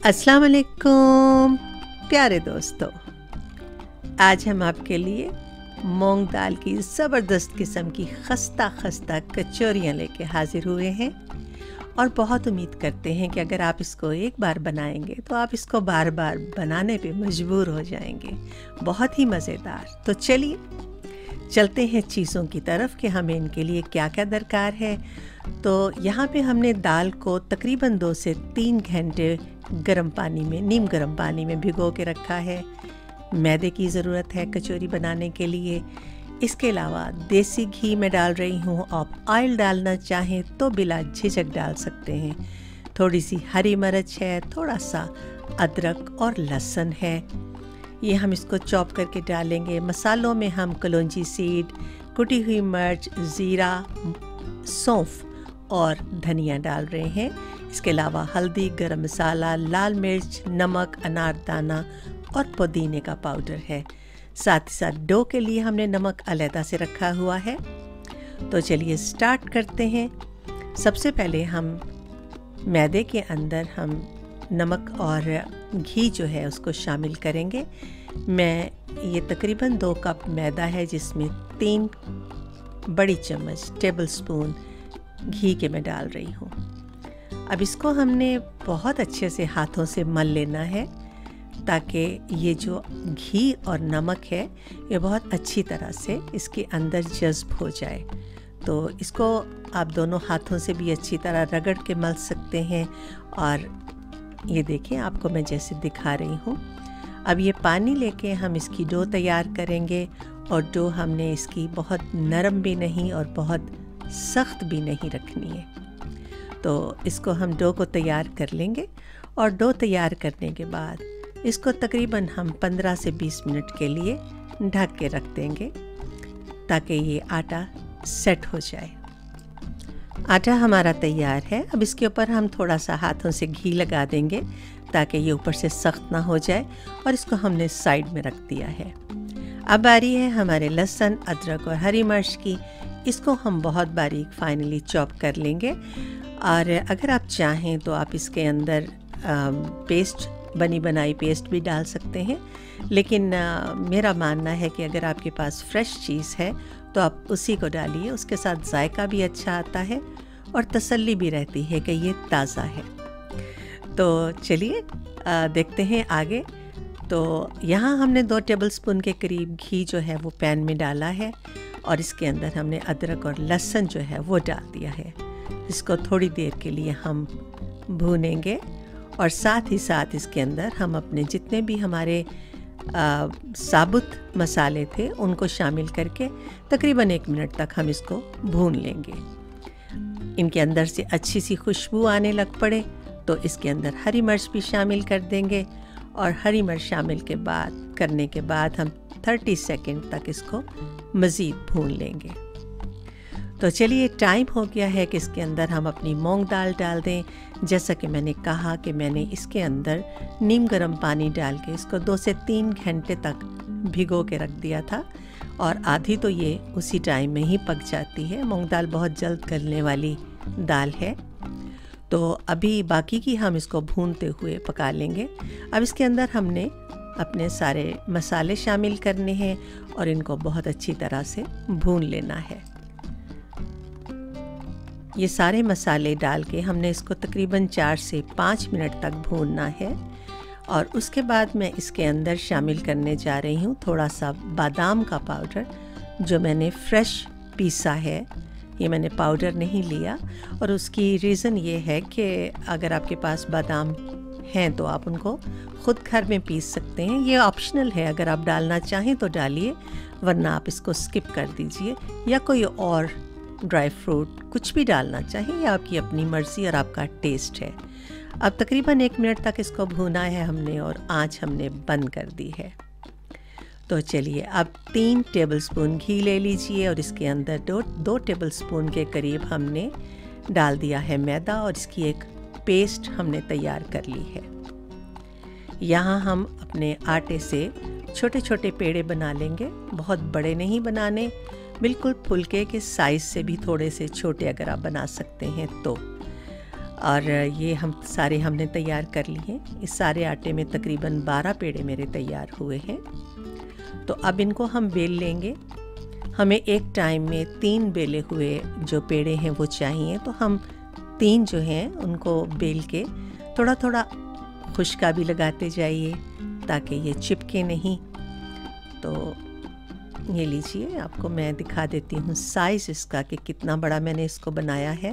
अस्सलाम वालेकुम प्यारे दोस्तों, आज हम आपके लिए मूंग दाल की ज़बरदस्त किस्म की खस्ता खस्ता कचौरियाँ लेके हाजिर हुए हैं और बहुत उम्मीद करते हैं कि अगर आप इसको एक बार बनाएंगे तो आप इसको बार बार बनाने पे मजबूर हो जाएंगे। बहुत ही मज़ेदार। तो चलिए चलते हैं चीज़ों की तरफ कि हमें इनके लिए क्या क्या दरकार है। तो यहाँ पे हमने दाल को तकरीबन 2 से 3 घंटे गर्म पानी में, नीम गर्म पानी में भिगो के रखा है। मैदे की ज़रूरत है कचौरी बनाने के लिए। इसके अलावा देसी घी में डाल रही हूँ। आप ऑयल डालना चाहें तो बिला झिझक डाल सकते हैं। थोड़ी सी हरी मिर्च है, थोड़ा सा अदरक और लहसुन है। ये हम इसको चॉप करके डालेंगे। मसालों में हम कलौंजी सीड, कुटी हुई मिर्च, ज़ीरा, सौंफ और धनिया डाल रहे हैं। इसके अलावा हल्दी, गरम मसाला, लाल मिर्च, नमक, अनारदाना और पुदीने का पाउडर है। साथ ही साथ डो के लिए हमने नमक अलहदा से रखा हुआ है। तो चलिए स्टार्ट करते हैं। सबसे पहले हम मैदे के अंदर हम नमक और घी जो है उसको शामिल करेंगे। मैं ये तकरीबन 2 कप मैदा है जिसमें 3 बड़ी चम्मच टेबल स्पून घी के मैं डाल रही हूँ। अब इसको हमने बहुत अच्छे से हाथों से मल लेना है ताकि ये जो घी और नमक है ये बहुत अच्छी तरह से इसके अंदर जज्ब हो जाए। तो इसको आप दोनों हाथों से भी अच्छी तरह रगड़ के मल सकते हैं। और ये देखें, आपको मैं जैसे दिखा रही हूँ। अब ये पानी लेके हम इसकी डो तैयार करेंगे। और डो हमने इसकी बहुत नरम भी नहीं और बहुत सख्त भी नहीं रखनी है। तो इसको हम डो को तैयार कर लेंगे। और डो तैयार करने के बाद इसको तकरीबन हम 15 से 20 मिनट के लिए ढक के रख देंगे ताकि ये आटा सेट हो जाए। आटा हमारा तैयार है। अब इसके ऊपर हम थोड़ा सा हाथों से घी लगा देंगे ताकि ये ऊपर से सख्त ना हो जाए। और इसको हमने साइड में रख दिया है। अब बारी है हमारे लहसुन, अदरक और हरी मिर्च की। इसको हम बहुत बारीक फाइनली चॉप कर लेंगे। और अगर आप चाहें तो आप इसके अंदर पेस्ट, बनी बनाई पेस्ट भी डाल सकते हैं। लेकिन मेरा मानना है कि अगर आपके पास फ्रेश चीज़ है तो आप उसी को डालिए। उसके साथ जायका भी अच्छा आता है और तसल्ली भी रहती है कि ये ताज़ा है। तो चलिए देखते हैं आगे। तो यहाँ हमने 2 टेबलस्पून के करीब घी जो है वो पैन में डाला है। और इसके अंदर हमने अदरक और लहसुन जो है वो डाल दिया है। इसको थोड़ी देर के लिए हम भूनेंगे। और साथ ही साथ इसके अंदर हम अपने जितने भी हमारे साबुत मसाले थे उनको शामिल करके तकरीबन 1 मिनट तक हम इसको भून लेंगे। इनके अंदर से अच्छी सी खुशबू आने लग पड़े तो इसके अंदर हरी मिर्च भी शामिल कर देंगे। और हरी मिर्च शामिल करने के बाद हम 30 सेकंड तक इसको मज़ीद भून लेंगे। तो चलिए टाइम हो गया है कि इसके अंदर हम अपनी मूंग दाल डाल दें। जैसा कि मैंने कहा कि मैंने इसके अंदर नीम गर्म पानी डाल के इसको 2 से 3 घंटे तक भिगो के रख दिया था। और आधी तो ये उसी टाइम में ही पक जाती है। मूंग दाल बहुत जल्द गलने वाली दाल है। तो अभी बाकी की हम इसको भूनते हुए पका लेंगे। अब इसके अंदर हमने अपने सारे मसाले शामिल करने हैं और इनको बहुत अच्छी तरह से भून लेना है। ये सारे मसाले डाल के हमने इसको तकरीबन 4 से 5 मिनट तक भूनना है। और उसके बाद मैं इसके अंदर शामिल करने जा रही हूँ थोड़ा सा बादाम का पाउडर जो मैंने फ्रेश पीसा है। ये मैंने पाउडर नहीं लिया। और उसकी रीज़न ये है कि अगर आपके पास बादाम हैं तो आप उनको ख़ुद घर में पीस सकते हैं। ये ऑप्शनल है, अगर आप डालना चाहें तो डालिए, वरना आप इसको स्किप कर दीजिए। या कोई और ड्राई फ्रूट कुछ भी डालना चाहिए, या आपकी अपनी मर्ज़ी और आपका टेस्ट है। अब तकरीबन 1 मिनट तक इसको भूना है हमने और आँच हमने बंद कर दी है। तो चलिए अब 3 टेबलस्पून घी ले लीजिए और इसके अंदर 2 टेबलस्पून के करीब हमने डाल दिया है मैदा और इसकी एक पेस्ट हमने तैयार कर ली है। यहाँ हम अपने आटे से छोटे छोटे पेड़े बना लेंगे। बहुत बड़े नहीं बनाने, बिल्कुल फुलके के साइज़ से भी थोड़े से छोटे अगर आप बना सकते हैं तो। और ये हम सारे हमने तैयार कर लिए हैं। इस सारे आटे में तकरीबन 12 पेड़े मेरे तैयार हुए हैं। तो अब इनको हम बेल लेंगे। हमें एक टाइम में 3 बेले हुए जो पेड़े हैं वो चाहिए, तो हम 3 जो हैं उनको बेल के थोड़ा थोड़ा खुशका भी लगाते जाइए ताकि ये चिपके नहीं। तो ये लीजिए, आपको मैं दिखा देती हूँ साइज़ इसका कि कितना बड़ा मैंने इसको बनाया है।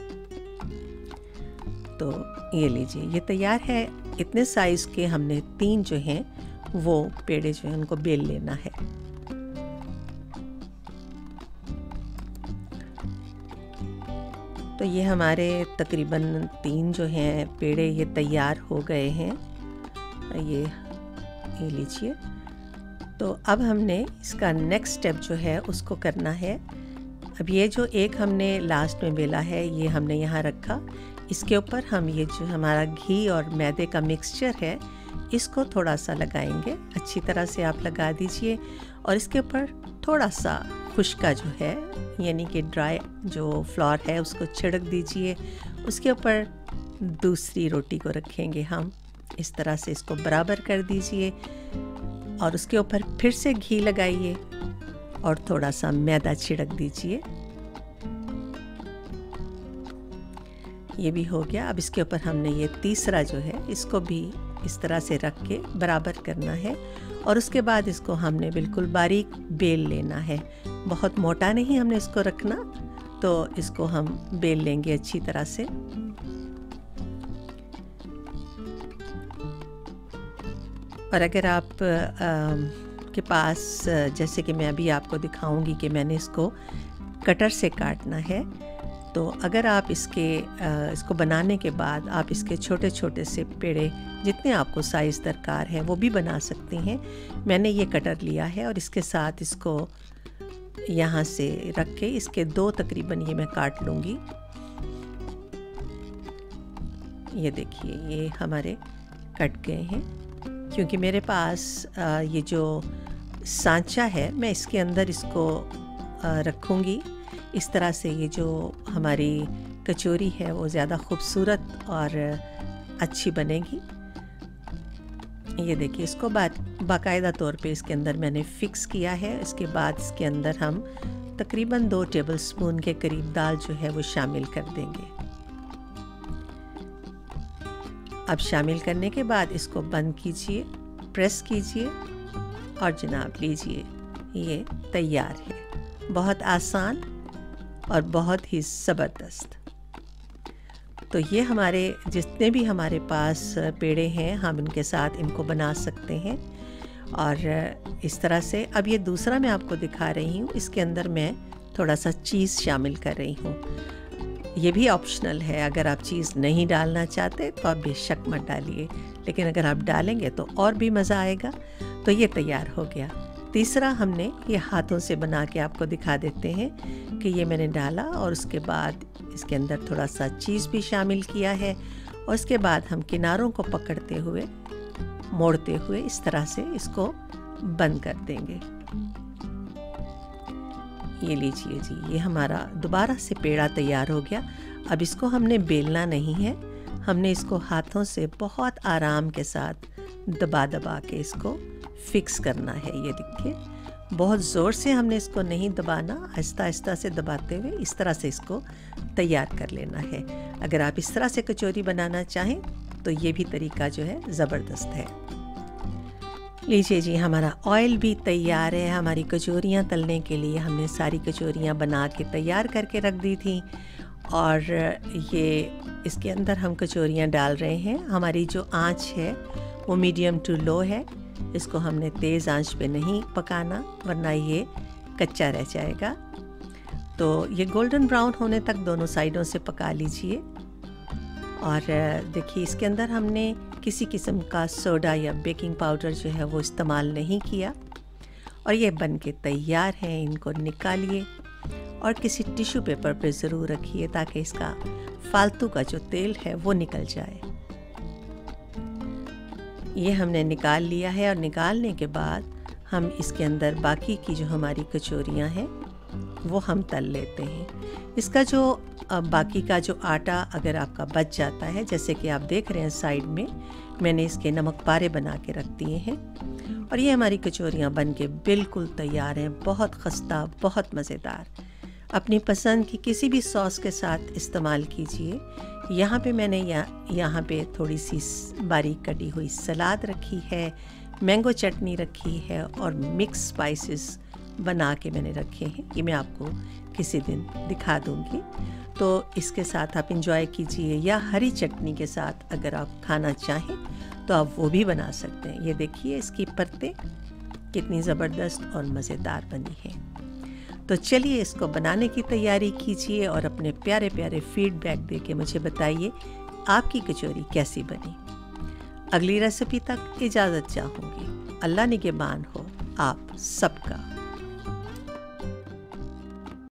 तो ये लीजिए, ये तैयार है। इतने साइज़ के हमने 3 जो हैं वो पेड़े जो हैं उनको बेल लेना है। तो ये हमारे तकरीबन 3 जो हैं पेड़े ये तैयार हो गए हैं। ये लीजिए। तो अब हमने इसका नेक्स्ट स्टेप जो है उसको करना है। अब ये जो एक हमने लास्ट में बेला है ये हमने यहाँ रखा। इसके ऊपर हम ये जो हमारा घी और मैदे का मिक्सचर है इसको थोड़ा सा लगाएंगे। अच्छी तरह से आप लगा दीजिए और इसके ऊपर थोड़ा सा खुश्का जो है यानी कि ड्राई जो फ्लोर है उसको छिड़क दीजिए। उसके ऊपर दूसरी रोटी को रखेंगे हम। इस तरह से इसको बराबर कर दीजिए और उसके ऊपर फिर से घी लगाइए और थोड़ा सा मैदा छिड़क दीजिए। ये भी हो गया। अब इसके ऊपर हमने ये तीसरा जो है इसको भी इस तरह से रख के बराबर करना है और उसके बाद इसको हमने बिल्कुल बारीक बेल लेना है। बहुत मोटा नहीं हमने इसको रखना, तो इसको हम बेल लेंगे अच्छी तरह से। और अगर आप के पास, जैसे कि मैं अभी आपको दिखाऊंगी कि मैंने इसको कटर से काटना है, तो अगर आप इसको बनाने के बाद आप इसके छोटे छोटे से पेड़े जितने आपको साइज़ दरकार है वो भी बना सकती हैं। मैंने ये कटर लिया है और इसके साथ इसको यहाँ से रख के इसके 2 तकरीबन ये मैं काट लूँगी। ये देखिए, ये हमारे कट गए हैं। क्योंकि मेरे पास ये जो सांचा है मैं इसके अंदर इसको रखूँगी। इस तरह से ये जो हमारी कचौरी है वो ज़्यादा खूबसूरत और अच्छी बनेगी। ये देखिए, इसको बाकायदा तौर पे इसके अंदर मैंने फ़िक्स किया है। इसके बाद इसके अंदर हम तकरीबन 2 टेबलस्पून के करीब दाल जो है वो शामिल कर देंगे। अब शामिल करने के बाद इसको बंद कीजिए, प्रेस कीजिए और जनाब लीजिए, ये तैयार है। बहुत आसान और बहुत ही ज़बरदस्त। तो ये हमारे जितने भी हमारे पास पेड़े हैं हम इनके साथ इनको बना सकते हैं। और इस तरह से अब ये दूसरा मैं आपको दिखा रही हूँ। इसके अंदर मैं थोड़ा सा चीज़ शामिल कर रही हूँ। ये भी ऑप्शनल है, अगर आप चीज़ नहीं डालना चाहते तो आप बेशक मत डालिए, लेकिन अगर आप डालेंगे तो और भी मज़ा आएगा। तो ये तैयार हो गया। तीसरा हमने ये हाथों से बना के आपको दिखा देते हैं कि ये मैंने डाला और उसके बाद इसके अंदर थोड़ा सा चीज़ भी शामिल किया है और उसके बाद हम किनारों को पकड़ते हुए मोड़ते हुए इस तरह से इसको बंद कर देंगे। ये लीजिए जी, ये हमारा दोबारा से पेड़ा तैयार हो गया। अब इसको हमने बेलना नहीं है, हमने इसको हाथों से बहुत आराम के साथ दबा दबा के इसको फिक्स करना है। ये देखिए, बहुत ज़ोर से हमने इसको नहीं दबाना, आहिस्ता आहिस्ता से दबाते हुए इस तरह से इसको तैयार कर लेना है। अगर आप इस तरह से कचौरी बनाना चाहें तो ये भी तरीका जो है ज़बरदस्त है। लीजिए जी, हमारा ऑयल भी तैयार है। हमारी कचौरियाँ तलने के लिए हमने सारी कचौरियाँ बना के तैयार करके रख दी थी और ये इसके अंदर हम कचौरियाँ डाल रहे हैं। हमारी जो आँच है वो मीडियम टू लो है। इसको हमने तेज़ आंच पे नहीं पकाना वरना ये कच्चा रह जाएगा। तो ये गोल्डन ब्राउन होने तक दोनों साइडों से पका लीजिए। और देखिए, इसके अंदर हमने किसी किस्म का सोडा या बेकिंग पाउडर जो है वो इस्तेमाल नहीं किया। और ये बन के तैयार हैं। इनको निकालिए और किसी टिश्यू पेपर पे ज़रूर रखिए ताकि इसका फालतू का जो तेल है वो निकल जाए। ये हमने निकाल लिया है और निकालने के बाद हम इसके अंदर बाकी की जो हमारी कचौरियाँ हैं वो हम तल लेते हैं। इसका जो बाकी का जो आटा अगर आपका बच जाता है, जैसे कि आप देख रहे हैं साइड में मैंने इसके नमक पारे बना के रख दिए हैं और ये हमारी कचौरियाँ बन के बिल्कुल तैयार हैं। बहुत खस्ता, बहुत मज़ेदार। अपनी पसंद की किसी भी सॉस के साथ इस्तेमाल कीजिए। यहाँ पे मैंने यहाँ पे थोड़ी सी बारीक कटी हुई सलाद रखी है, मैंगो चटनी रखी है और मिक्स स्पाइसेस बना के मैंने रखे हैं। ये मैं आपको किसी दिन दिखा दूँगी, तो इसके साथ आप इंजॉय कीजिए, या हरी चटनी के साथ अगर आप खाना चाहें तो आप वो भी बना सकते हैं। ये देखिए इसकी परतें कितनी ज़बरदस्त और मज़ेदार बनी हैं। तो चलिए इसको बनाने की तैयारी कीजिए और अपने प्यारे प्यारे फीडबैक दे के मुझे बताइए आपकी कचौरी कैसी बनी। अगली रेसिपी तक इजाज़त चाहूँगी। अल्लाह निगहबान हो आप सबका।